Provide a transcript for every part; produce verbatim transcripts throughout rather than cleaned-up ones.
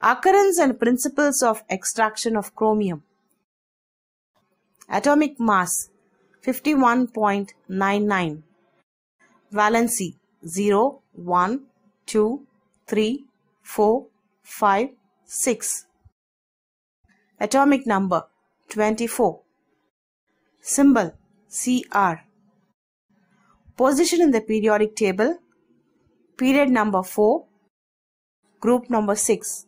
Occurrence and principles of extraction of chromium. Atomic mass fifty-one point nine nine. Valency zero, one, two, three, four, five, six. Atomic number twenty-four. Symbol C R. Position in the periodic table. Period number four. Group number six.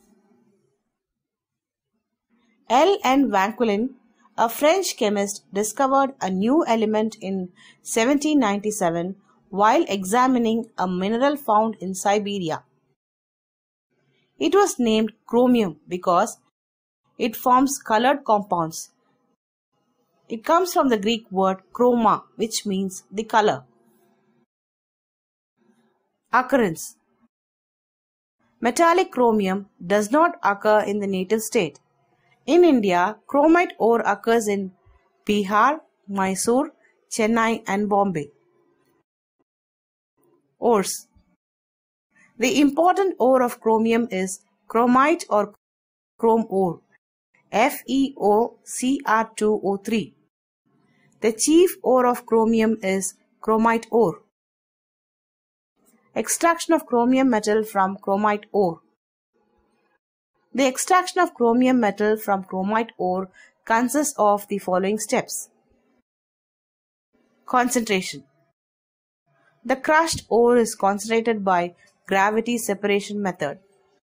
L. N. Vanquelin, a French chemist, discovered a new element in seventeen ninety-seven while examining a mineral found in Siberia. It was named chromium because it forms colored compounds. It comes from the Greek word chroma, which means the color. Occurrence. Metallic chromium does not occur in the native state. In India, chromite ore occurs in Bihar, Mysore, Chennai and Bombay. Ores. The important ore of chromium is chromite or chrome ore, FeO C R two O three. The chief ore of chromium is chromite ore. Extraction of chromium metal from chromite ore. The extraction of chromium metal from chromite ore consists of the following steps. Concentration. The crushed ore is concentrated by gravity separation method.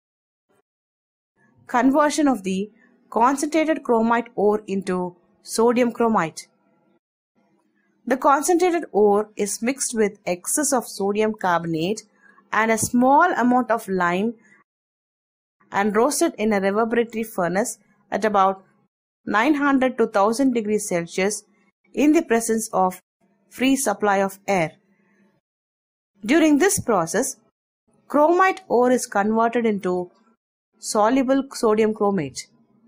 Conversion of the concentrated chromite ore into sodium chromite. The concentrated ore is mixed with excess of sodium carbonate and a small amount of lime and roasted in a reverberatory furnace at about nine hundred to one thousand degrees Celsius in the presence of free supply of air. During this process, chromite ore is converted into soluble sodium chromate.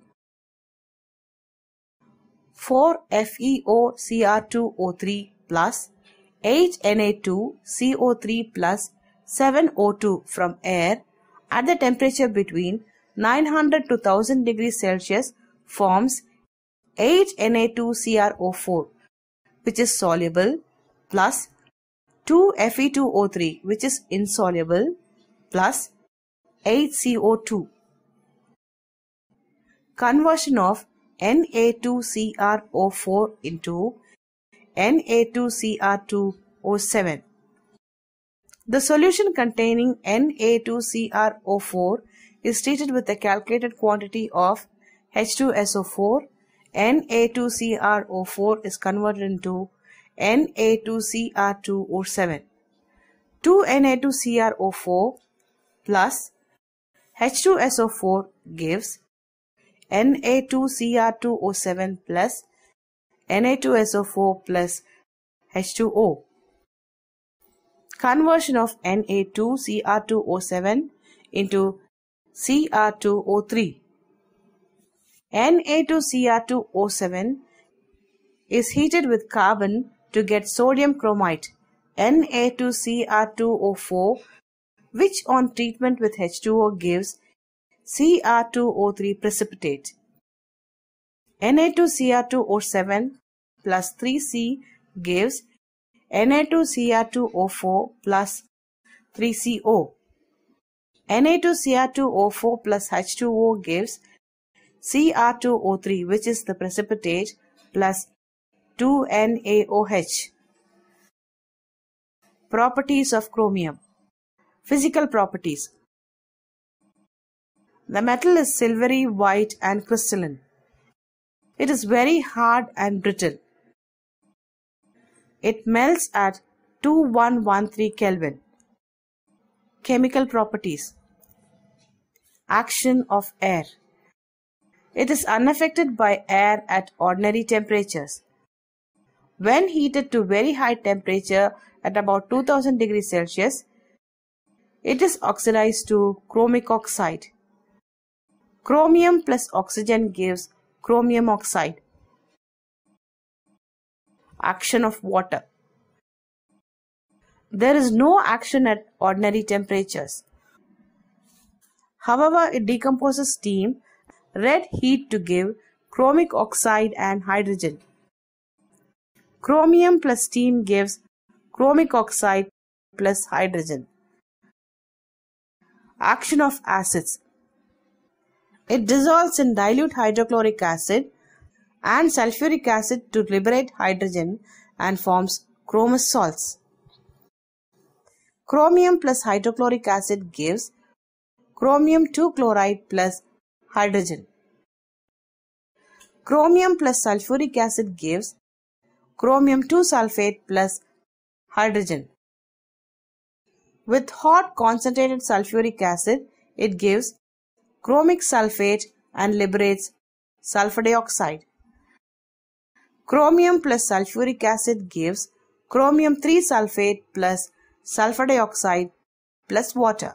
four FeO C R two O three plus eight N A two C O three plus seven O two from air at the temperature between nine hundred to one thousand degrees Celsius forms eight N A two C r O four, which is soluble, plus two F e two O three, which is insoluble, plus eight C O two. Conversion of N A two C r O four into N A two C r two O seven. The solution containing N A two C r O four is treated with a calculated quantity of H two S O four. N A two C r O four is converted into N A two C r two O seven. two N A two C r O four plus H two S O four gives N A two C r two O seven plus N A two S O four plus H two O. Conversion of N A two C r two O seven into C r two O three. N A two C r two O seven is heated with carbon to get sodium chromite N A two C r two O four, which on treatment with H two O gives C r two O three precipitate. N A two C r two O seven plus three C gives N A two C r two O four plus three C O. N A two C r two O four plus H two O gives C r two O three, which is the precipitate, plus two N A O H. Properties of chromium. Physical properties. The metal is silvery white and crystalline. It is very hard and brittle. It melts at two thousand one hundred thirteen Kelvin. Chemical properties. Action of air. It is unaffected by air at ordinary temperatures. When heated to very high temperature at about two thousand degrees Celsius, it is oxidized to chromic oxide. Chromium plus oxygen gives chromium oxide. Action of water. There is no action at ordinary temperatures. However, it decomposes steam, red heat to give chromic oxide and hydrogen. Chromium plus steam gives chromic oxide plus hydrogen. Action of acids. It dissolves in dilute hydrochloric acid and sulfuric acid to liberate hydrogen and forms chromous salts. Chromium plus hydrochloric acid gives chromium two chloride plus hydrogen. Chromium plus sulfuric acid gives chromium two sulfate plus hydrogen. With hot concentrated sulfuric acid, it gives chromic sulfate and liberates sulfur dioxide. Chromium plus sulfuric acid gives chromium three sulfate plus sulfur dioxide plus water.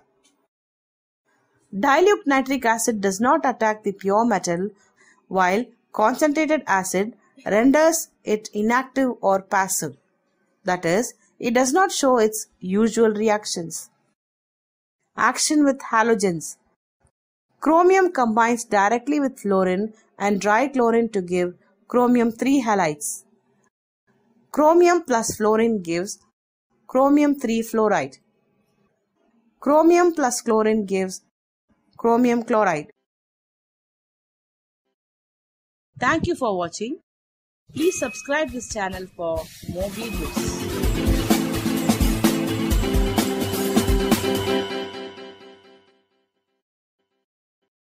Dilute nitric acid does not attack the pure metal, while concentrated acid renders it inactive or passive. That is, it does not show its usual reactions. Action with halogens. Chromium combines directly with fluorine and dry chlorine to give chromium three halides. Chromium plus fluorine gives chromium three fluoride. Chromium plus chlorine gives chromium chloride. Thank you for watching. Please subscribe this channel for more videos.